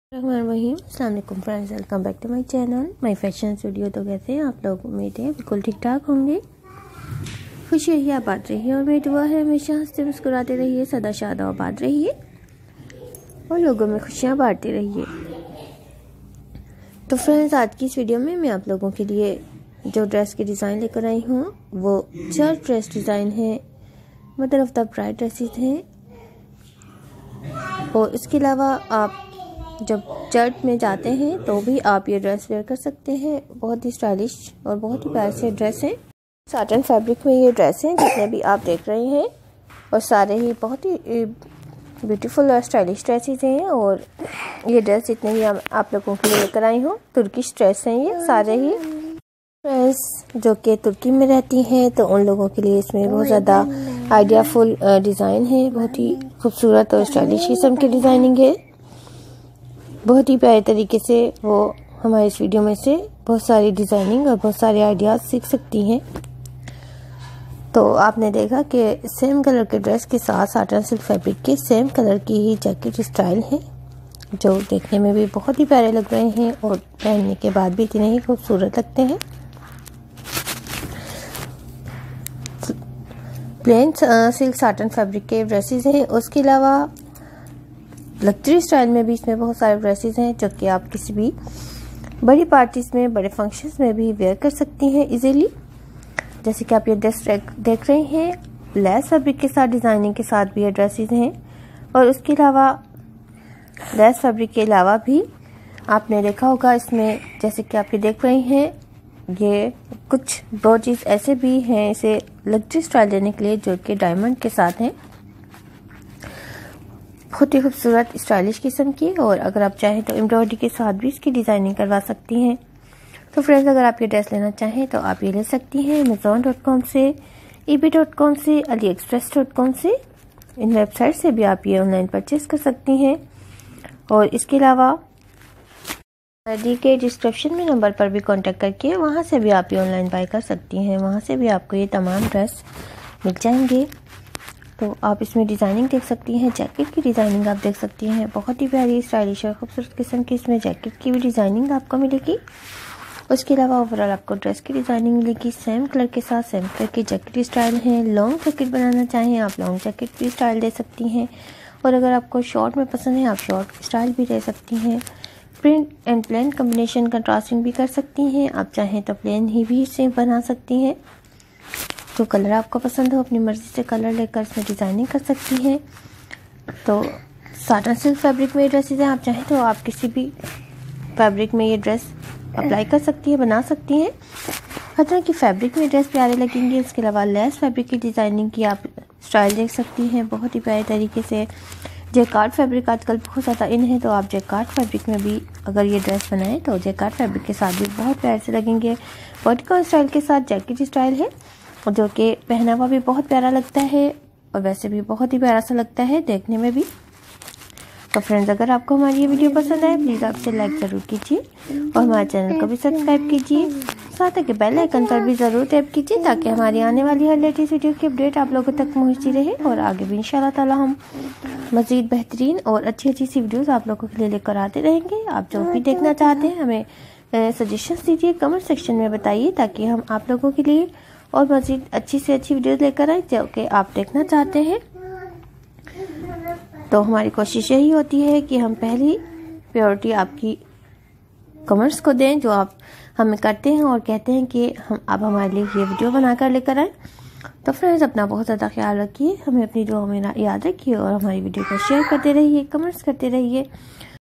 अस्सलाम वालेकुम friends, welcome back to my channel my fashion studio. तो कैसे हैं आप लोग? उम्मीद है बिल्कुल ठीक ठाक होंगे। खुश रहिए, आबाद रहिए और मेरी दुआ है हमेशा हंसते मुस्कुराते रहिए, सदा शाद आबाद रहिए और लोगों में खुशियां बांटते रहिए। तो फ्रेंड्स, आज की इस वीडियो में मैं आप लोगों के लिए जो ड्रेस की डिज़ाइन लेकर आई हूँ वो चर्च ड्रेस डिज़ाइन है, mother of the bride dresses हैं। और इसके अलावा आप जब चर्च में जाते हैं तो भी आप ये ड्रेस वेयर कर सकते हैं। बहुत ही स्टाइलिश और बहुत ही प्यारे से ड्रेस हैं। साटन फैब्रिक में ये ड्रेस हैं जितने भी आप देख रहे हैं, और सारे ही बहुत ही ब्यूटीफुल और स्टाइलिश ड्रेसेस हैं। और ये ड्रेस जितने भी आप लोगों के लिए लेकर आई हूँ, तुर्किश ड्रेस हैं ये सारे ही। ड्रेस जो कि तुर्की में रहती हैं तो उन लोगों के लिए इसमें बहुत ज़्यादा आइडियाफुल डिज़ाइन है। बहुत ही खूबसूरत और स्टाइलिश किस्म की डिज़ाइनिंग है। बहुत ही प्यारे तरीके से वो हमारे इस वीडियो में से बहुत सारी डिज़ाइनिंग और बहुत सारे आइडियाज़ सीख सकती हैं। तो आपने देखा कि सेम कलर के ड्रेस के साथ साटन सिल्क फैब्रिक के सेम कलर की ही जैकेट स्टाइल है, जो देखने में भी बहुत ही प्यारे लग रहे हैं और पहनने के बाद भी इतने ही खूबसूरत लगते हैं। प्लेन सिल्क साटन फैब्रिक के ड्रेसेस हैं। उसके अलावा लग्जरी स्टाइल में भी इसमें बहुत सारे ड्रेसेस हैं जो कि आप किसी भी बड़ी पार्टीज में, बड़े फंक्शंस में भी वेयर कर सकती हैं इजीली। जैसे कि आप ये ड्रेस देख रहे हैं, लेस फैब्रिक के साथ डिज़ाइनिंग के साथ भी ये ड्रेसेस हैं। और उसके अलावा लेस फैब्रिक के अलावा भी आपने देखा होगा इसमें, जैसे कि आप ये देख रहे हैं, ये कुछ ब्रोचेस ऐसे भी हैं इसे लग्जरी स्टाइल देने के लिए, जो कि डायमंड के साथ हैं। बहुत ही खूबसूरत स्टाइलिश किस्म की। और अगर आप चाहें तो एम्ब्रॉयडरी के साथ भी इसकी डिज़ाइनिंग करवा सकती हैं। तो फ्रेंड्स, अगर आप ये ड्रेस लेना चाहें तो आप ये ले सकती हैं amazon.com से, ebay.com से, aliexpress.com से। इन वेबसाइट से भी आप ये ऑनलाइन परचेज कर सकती हैं। और इसके अलावा डी के डिस्क्रिप्शन में नंबर पर भी कांटेक्ट करके वहाँ से भी आप ये ऑनलाइन बाय कर सकती हैं। वहाँ से भी आपको ये तमाम ड्रेस मिल जाएंगे। तो आप इसमें डिज़ाइनिंग देख सकती हैं, जैकेट की डिज़ाइनिंग आप देख सकती हैं। बहुत ही प्यारी स्टाइलिश और खूबसूरत किस्म की इसमें जैकेट की भी डिज़ाइनिंग आपको मिलेगी। उसके अलावा ओवरऑल आपको ड्रेस की डिज़ाइनिंग मिलेगी। सेम कलर के साथ सेम कलर की जैकेट स्टाइल है। लॉन्ग जैकेट बनाना चाहें आप लॉन्ग जैकेट भी स्टाइल दे सकती हैं। और अगर आपको शॉर्ट में पसंद है, आप शॉर्ट स्टाइल भी दे सकती हैं। Print and plain combination contrasting भी कर सकती हैं। आप चाहें तो प्लेन ही भी इसे बना सकती हैं। जो कलर आपको पसंद हो अपनी मर्जी से कलर लेकर इसमें डिज़ाइनिंग कर सकती हैं। तो साटन सिल्क फैब्रिक में ड्रेसेस हैं, आप चाहें तो आप किसी भी फैब्रिक में ये ड्रेस अप्लाई कर सकती हैं, बना सकती हैं। हर तरह की फैब्रिक में ड्रेस प्यारे लगेंगे। इसके अलावा लेस फैब्रिक की डिज़ाइनिंग की आप स्टाइल देख सकती हैं बहुत ही प्यारे तरीके से। जैकार्ड फैब्रिक आजकल बहुत ज़्यादा इन है, तो आप जैकार्ड फैब्रिक में भी अगर ये ड्रेस बनाएं तो जैकार्ड फैब्रिक के साथ भी बहुत प्यारे से लगेंगे। वर्टिकल स्टाइल के साथ जैकेट स्टाइल है, जो कि पहनावा भी बहुत प्यारा लगता है और वैसे भी बहुत ही प्यारा सा लगता है देखने में भी। तो फ्रेंड्स, अगर आपको हमारी ये वीडियो पसंद आए प्लीज़ आप इसे लाइक ज़रूर कीजिए और हमारे चैनल को भी सब्सक्राइब कीजिए। साथ ही बेल आइकन पर भी ज़रूर टैप कीजिए ताकि हमारी आने वाली हर लेटेस्ट वीडियो की अपडेट आप लोगों तक पहुँचती रहे। और आगे भी इंशाल्लाह ताला हम मज़ीद बेहतरीन और अच्छी सी वीडियोज़ आप लोगों के लिए लेकर आते रहेंगे। आप जो भी देखना चाहते हैं हमें सजेशंस दीजिए, कमेंट सेक्शन में बताइए, ताकि हम आप लोगों के लिए और मज़ीद अच्छी से अच्छी वीडियोस लेकर आए जो कि आप देखना चाहते हैं। तो हमारी कोशिश यही होती है कि हम पहली प्रायोरिटी आपकी कमेंट्स को दें जो आप हमें करते हैं और कहते हैं कि हम आप हमारे लिए ये वीडियो बनाकर लेकर आए। तो फ्रेंड्स, अपना बहुत ज़्यादा ख्याल रखिए, हमें अपनी दुआ में याद रखिए और हमारी वीडियो को शेयर करते रहिए, कमेंट्स करते रहिए।